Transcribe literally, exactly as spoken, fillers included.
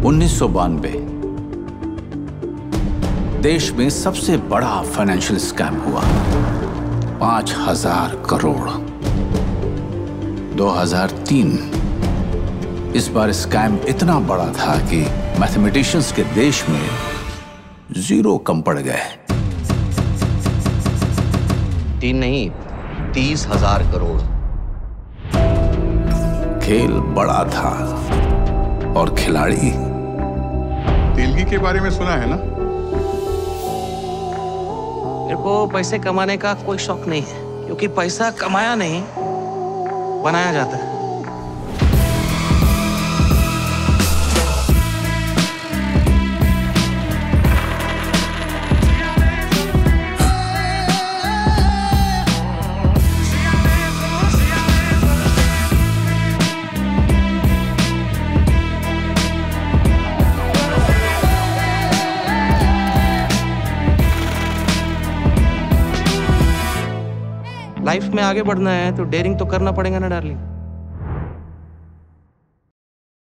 उन्नीस सौ बानवे देश में सबसे बड़ा फाइनेंशियल स्कैम हुआ, पांच हजार करोड़। दो हज़ार तीन इस बार स्कैम इतना बड़ा था कि मैथमेटिशियंस के देश में जीरो कम पड़ गए। तीन नहीं, तीस हजार करोड़। खेल बड़ा था और खिलाड़ी। तेलगी के बारे में सुना है ना? मेरे को पैसे कमाने का कोई शौक नहीं है, क्योंकि पैसा कमाया नहीं, बनाया जाता है। लाइफ में आगे बढ़ना है तो डेयरिंग तो करना पड़ेगा ना डार्लिंग।